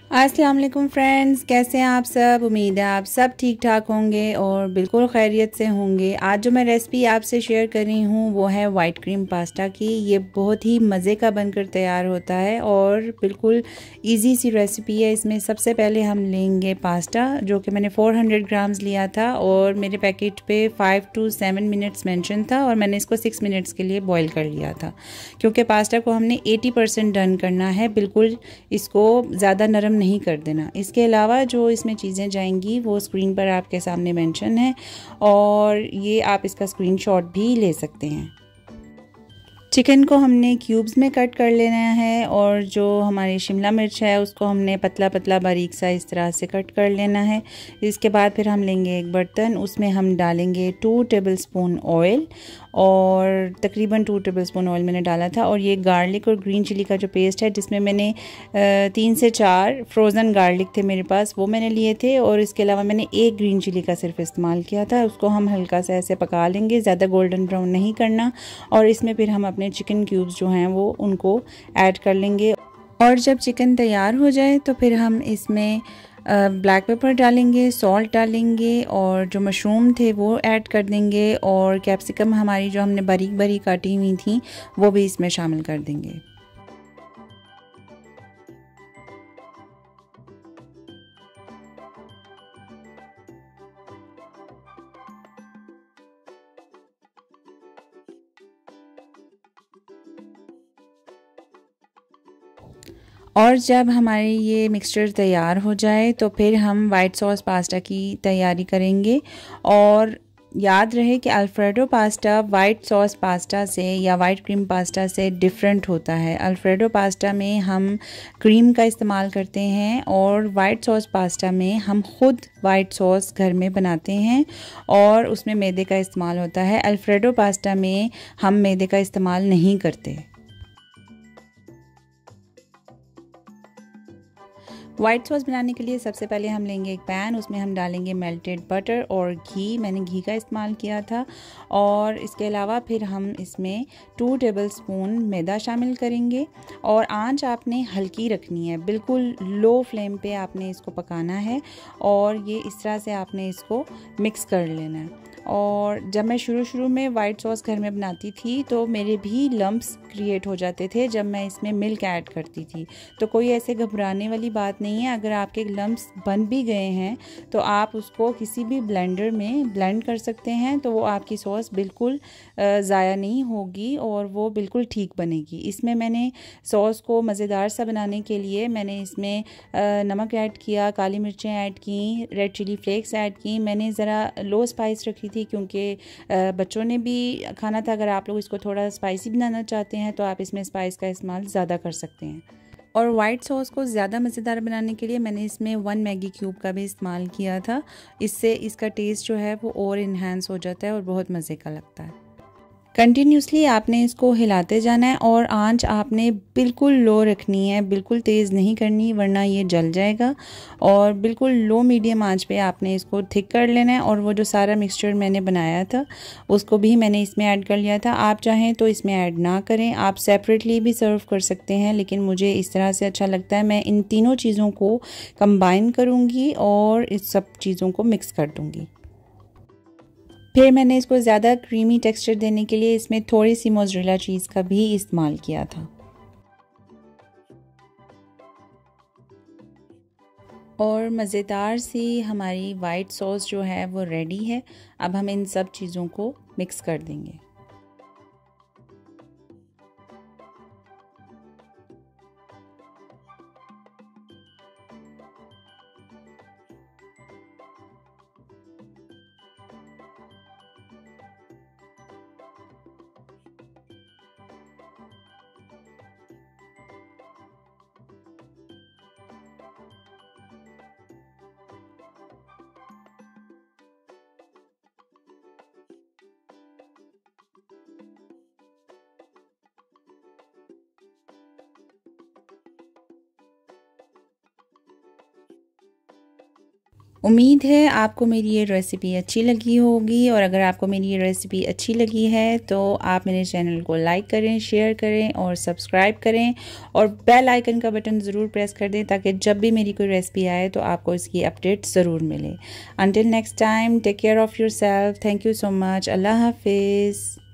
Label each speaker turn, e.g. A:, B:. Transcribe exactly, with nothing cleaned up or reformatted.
A: अस्सलाम वालेकुम फ्रेंड्स, कैसे हैं आप सब। उम्मीद है आप सब ठीक ठाक होंगे और बिल्कुल खैरियत से होंगे। आज जो मैं रेसिपी आपसे शेयर कर रही हूँ वो है वाइट क्रीम पास्ता की। ये बहुत ही मज़े का बनकर तैयार होता है और बिल्कुल इजी सी रेसिपी है। इसमें सबसे पहले हम लेंगे पास्ता, जो कि मैंने चार सौ ग्राम्स लिया था और मेरे पैकेट पे five two seven minutes mention था और मैंने इसको सिक्स मिनट्स के लिए बॉईल कर लिया था, क्योंकि पास्ता को हमने अस्सी परसेंट डन करना है, बिल्कुल इसको ज़्यादा नरम नहीं कर देना। इसके अलावा जो इसमें चीज़ें जाएंगी वो स्क्रीन पर आपके सामने मेंशन है और ये आप इसका स्क्रीनशॉट भी ले सकते हैं। चिकन को हमने क्यूब्स में कट कर लेना है और जो हमारी शिमला मिर्च है उसको हमने पतला पतला बारीक सा इस तरह से कट कर लेना है। इसके बाद फिर हम लेंगे एक बर्तन, उसमें हम डालेंगे टू टेबलस्पून ऑयल और तकरीबन टू टेबलस्पून ऑयल मैंने डाला था। और ये गार्लिक और ग्रीन चिली का जो पेस्ट है, जिसमें मैंने तीन से चार फ्रोज़न गार्लिक थे मेरे पास, वो मैंने लिए थे और इसके अलावा मैंने एक ग्रीन चिली का सिर्फ इस्तेमाल किया था। उसको हम हल्का सा ऐसे पका लेंगे, ज़्यादा गोल्डन ब्राउन नहीं करना। और इसमें फिर हम अपने चिकन क्यूब्स जो हैं वो उनको ऐड कर लेंगे। और जब चिकन तैयार हो जाए तो फिर हम इसमें ब्लैक पेपर डालेंगे, सॉल्ट डालेंगे और जो मशरूम थे वो ऐड कर देंगे और कैप्सिकम हमारी जो हमने बारीक बारीक काटी हुई थी वो भी इसमें शामिल कर देंगे। और जब हमारी ये मिक्सचर तैयार हो जाए तो फिर हम वाइट सॉस पास्ता की तैयारी करेंगे। और याद रहे कि Alfredo pasta white sauce pasta से या वाइट क्रीम पास्ता से डिफरेंट होता है। अल्फ्रेडो पास्ता में हम क्रीम का इस्तेमाल करते हैं और वाइट सॉस पास्ता में हम खुद वाइट सॉस घर में बनाते हैं और उसमें मैदे का इस्तेमाल होता है। अल्फ्रेडो पास्ता में हम मैदे का इस्तेमाल नहीं करते। वाइट सॉस बनाने के लिए सबसे पहले हम लेंगे एक पैन, उसमें हम डालेंगे मेल्टेड बटर और घी। मैंने घी का इस्तेमाल किया था। और इसके अलावा फिर हम इसमें टू टेबलस्पून मैदा शामिल करेंगे और आंच आपने हल्की रखनी है, बिल्कुल लो फ्लेम पे आपने इसको पकाना है और ये इस तरह से आपने इसको मिक्स कर लेना है। और जब मैं शुरू शुरू में वाइट सॉस घर में बनाती थी तो मेरे भी लम्प्स क्रिएट हो जाते थे जब मैं इसमें मिल्क ऐड करती थी। तो कोई ऐसे घबराने वाली बात नहीं है। अगर आपके लम्प्स बन भी गए हैं तो आप उसको किसी भी ब्लेंडर में ब्लेंड कर सकते हैं, तो वो आपकी सॉस बिल्कुल ज़ाया नहीं होगी और वो बिल्कुल ठीक बनेगी। इसमें मैंने सॉस को मज़ेदार सा बनाने के लिए मैंने इसमें नमक ऐड किया, काली मिर्चें ऐड की, रेड चिली फ्लेक्स ऐड की। मैंने ज़रा लो स्पाइस रखी थी क्योंकि बच्चों ने भी खाना था। अगर आप लोग इसको थोड़ा स्पाइसी बनाना चाहते हैं तो आप इसमें स्पाइस का इस्तेमाल ज़्यादा कर सकते हैं। और वाइट सॉस को ज़्यादा मज़ेदार बनाने के लिए मैंने इसमें वन मैगी क्यूब का भी इस्तेमाल किया था। इससे इसका टेस्ट जो है वो और इन्हांस हो जाता है और बहुत मज़े का लगता है। कंटिन्यूसली आपने इसको हिलाते जाना है और आंच आपने बिल्कुल लो रखनी है, बिल्कुल तेज़ नहीं करनी वरना ये जल जाएगा। और बिल्कुल लो मीडियम आंच पे आपने इसको थिक कर लेना है। और वो जो सारा मिक्सचर मैंने बनाया था उसको भी मैंने इसमें ऐड कर लिया था। आप चाहें तो इसमें ऐड ना करें, आप सेपरेटली भी सर्व कर सकते हैं, लेकिन मुझे इस तरह से अच्छा लगता है। मैं इन तीनों चीज़ों को कंबाइन करूँगी और इस सब चीज़ों को मिक्स कर दूँगी। फिर मैंने इसको ज़्यादा क्रीमी टेक्सचर देने के लिए इसमें थोड़ी सी मोज़रेला चीज़ का भी इस्तेमाल किया था। और मज़ेदार सी हमारी वाइट सॉस जो है वो रेडी है। अब हम इन सब चीज़ों को मिक्स कर देंगे। उम्मीद है आपको मेरी ये रेसिपी अच्छी लगी होगी, और अगर आपको मेरी ये रेसिपी अच्छी लगी है तो आप मेरे चैनल को लाइक करें, शेयर करें और सब्सक्राइब करें, और बेल आइकन का बटन ज़रूर प्रेस कर दें ताकि जब भी मेरी कोई रेसिपी आए तो आपको इसकी अपडेट ज़रूर मिले। Until next time, take care of your self. Thank you so much. अल्लाह हाफिज़।